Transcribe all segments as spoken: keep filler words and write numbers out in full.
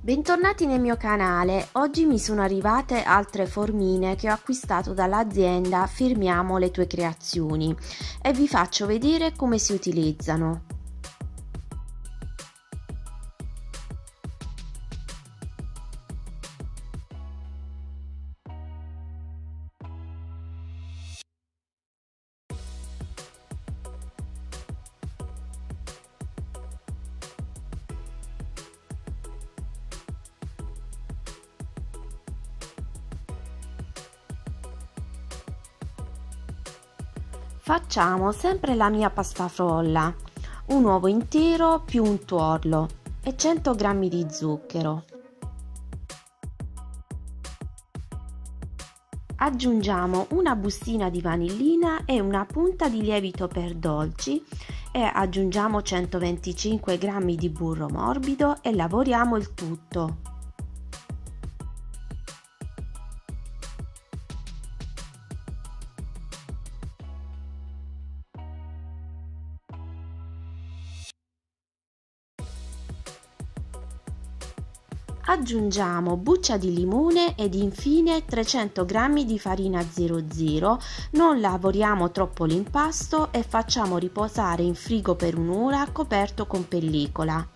Bentornati nel mio canale. Oggi mi sono arrivate altre formine che ho acquistato dall'azienda Firmiamo le tue creazioni e vi faccio vedere come si utilizzano. Facciamo sempre la mia pasta frolla, un uovo intero più un tuorlo e cento grammi di zucchero. Aggiungiamo una bustina di vanillina e una punta di lievito per dolci e aggiungiamo centoventicinque grammi di burro morbido e lavoriamo il tutto. Aggiungiamo buccia di limone ed infine trecento grammi di farina zero zero, non lavoriamo troppo l'impasto e facciamo riposare in frigo per un'ora coperto con pellicola.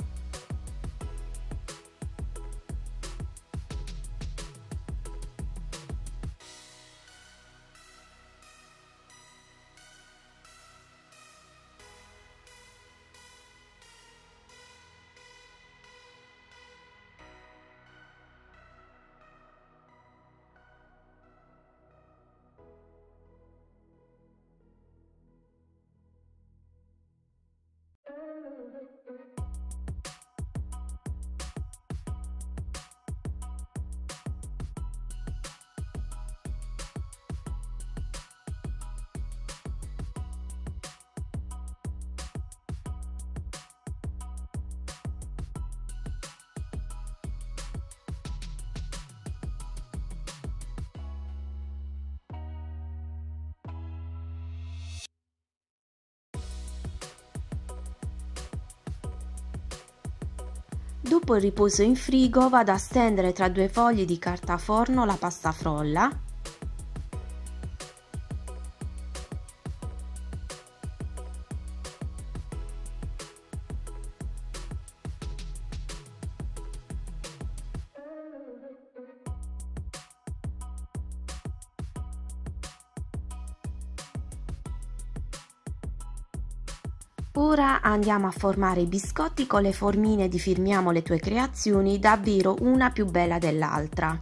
Dopo il riposo in frigo vado a stendere tra due fogli di carta forno la pasta frolla. Ora andiamo a formare i biscotti con le formine di Firmiamo le tue creazioni, davvero una più bella dell'altra.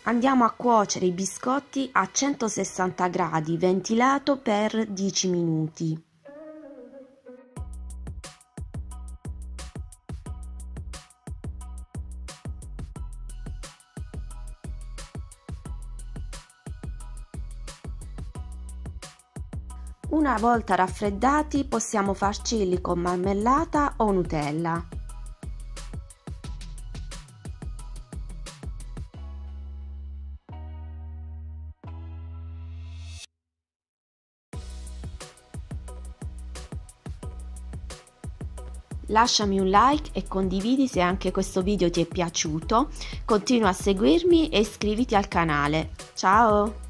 Andiamo a cuocere i biscotti a centosessanta gradi ventilato per dieci minuti. Una volta raffreddati possiamo farcirli con marmellata o Nutella. Lasciami un like e condividi se anche questo video ti è piaciuto. Continua a seguirmi e iscriviti al canale. Ciao!